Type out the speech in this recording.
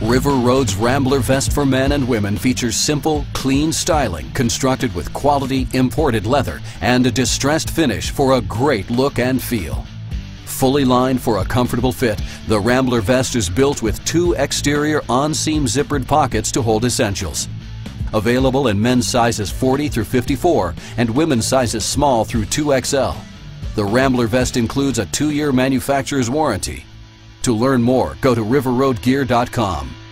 River Road's Rambler Vest for men and women features simple, clean styling constructed with quality imported leather and a distressed finish for a great look and feel. Fully lined for a comfortable fit, the Rambler Vest is built with 2 exterior on-seam zippered pockets to hold essentials. Available in men's sizes 40 through 54 and women's sizes small through 2XL. The Rambler Vest includes a 2-year manufacturer's warranty. To learn more, go to riverroadgear.com.